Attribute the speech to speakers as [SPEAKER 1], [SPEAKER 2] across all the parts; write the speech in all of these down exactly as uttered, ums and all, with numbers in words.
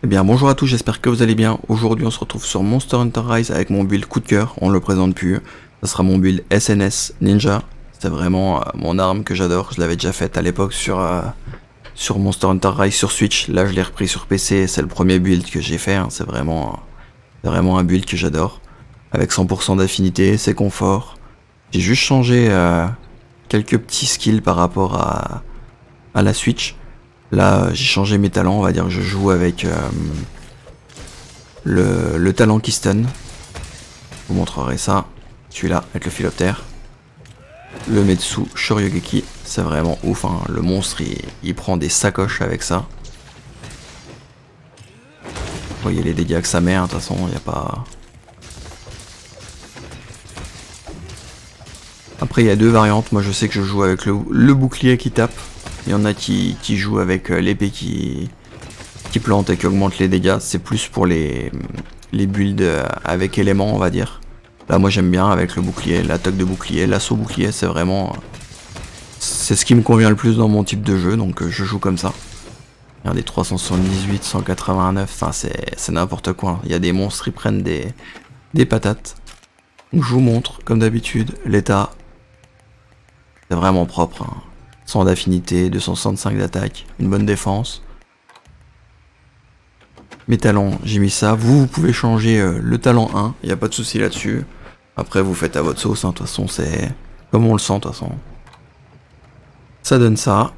[SPEAKER 1] Eh bien bonjour à tous, j'espère que vous allez bien. Aujourd'hui on se retrouve sur Monster Hunter Rise avec mon build coup de cœur, on ne le présente plus. Ça sera mon build S N S Ninja. C'est vraiment euh, mon arme que j'adore, je l'avais déjà faite à l'époque sur, euh, sur Monster Hunter Rise sur Switch. Là je l'ai repris sur P C, c'est le premier build que j'ai fait, hein. C'est vraiment, euh, vraiment un build que j'adore. Avec cent pour cent d'affinité, c'est confort. J'ai juste changé euh, quelques petits skills par rapport à, à la Switch. Là, j'ai changé mes talents, on va dire que je joue avec euh, le, le talent qui stun. Je vous montrerai ça. Celui-là, avec le philoptère. Le Metsu Shoryugeki, c'est vraiment ouf, hein. Le monstre, il, il prend des sacoches avec ça. Vous voyez les dégâts que ça met, hein, de toute façon, il n'y a pas... Après, il y a deux variantes. Moi, je sais que je joue avec le, le bouclier qui tape. Il y en a qui, qui jouent avec l'épée qui, qui plante et qui augmente les dégâts. C'est plus pour les, les builds avec éléments, on va dire. Là, moi, j'aime bien avec le bouclier, l'attaque de bouclier, l'assaut bouclier. C'est vraiment... C'est ce qui me convient le plus dans mon type de jeu. Donc, je joue comme ça. Regardez, trois cent soixante-dix-huit, cent quatre-vingt-neuf. Enfin, c'est n'importe quoi. Il y a des monstres, ils prennent des, des patates. Donc, je vous montre, comme d'habitude, l'état. C'est vraiment propre, hein. cent d'affinité, deux cent soixante-cinq d'attaque, une bonne défense. Mes talents, j'ai mis ça. Vous, vous pouvez changer euh, le talent un, il n'y a pas de souci là-dessus. Après, vous faites à votre sauce, hein. De toute façon, c'est comme on le sent, de toute façon. Ça donne ça.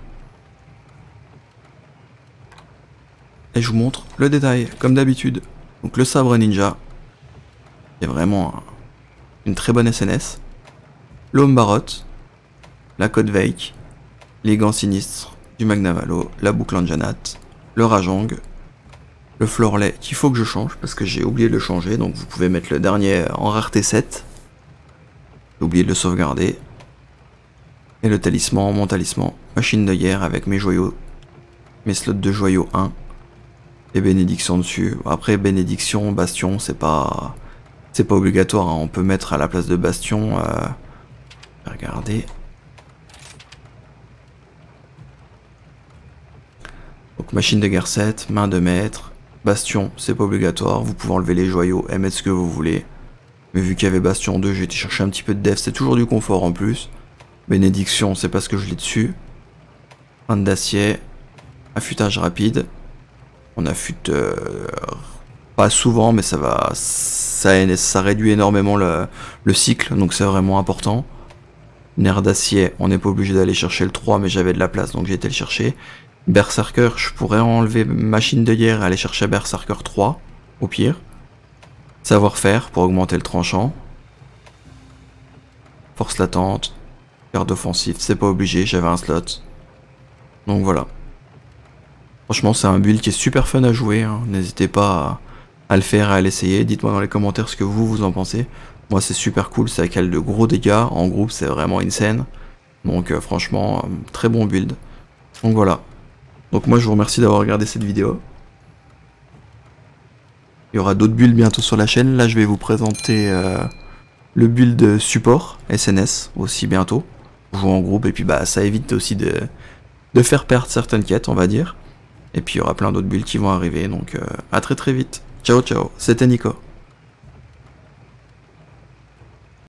[SPEAKER 1] Et je vous montre le détail, comme d'habitude. Donc le sabre ninja, c'est vraiment une très bonne S N S. L'homme barotte, la côte Veik, les gants sinistres du Magnavalo, la boucle Anjanat, le Rajang, le Florlet qu'il faut que je change parce que j'ai oublié de le changer, donc vous pouvez mettre le dernier en rareté sept. J'ai oublié de le sauvegarder. Et le talisman, mon talisman, machine de guerre avec mes joyaux, mes slots de joyaux un. Et bénédiction dessus. Après bénédiction, bastion, c'est pas c'est pas obligatoire, hein. On peut mettre à la place de bastion. Euh... Regardez. Donc machine de guerre sept, main de maître, bastion, c'est pas obligatoire, vous pouvez enlever les joyaux et mettre ce que vous voulez. Mais vu qu'il y avait bastion deux, j'ai été chercher un petit peu de def, c'est toujours du confort en plus. Bénédiction, c'est parce que je l'ai dessus. Pointe d'acier, affûtage rapide. On affûte euh, pas souvent, mais ça va, ça, ça réduit énormément le, le cycle, donc c'est vraiment important. Nerf d'acier, on n'est pas obligé d'aller chercher le trois, mais j'avais de la place, donc j'ai été le chercher. Berserker, je pourrais enlever machine de guerre et aller chercher Berserker trois, au pire. Savoir-faire pour augmenter le tranchant. Force latente, garde offensif, c'est pas obligé, j'avais un slot. Donc voilà. Franchement, c'est un build qui est super fun à jouer, hein. N'hésitez pas à, à le faire et à l'essayer. Dites-moi dans les commentaires ce que vous, vous en pensez. Moi, c'est super cool, ça cale de gros dégâts. En groupe, c'est vraiment insane. Donc euh, franchement, euh, très bon build. Donc voilà. Donc moi, je vous remercie d'avoir regardé cette vidéo. Il y aura d'autres builds bientôt sur la chaîne. Là, je vais vous présenter euh, le build support S N S aussi bientôt. Jouer en groupe et puis bah ça évite aussi de, de faire perdre certaines quêtes, on va dire. Et puis il y aura plein d'autres builds qui vont arriver, donc euh, à très très vite. Ciao ciao, c'était Nico.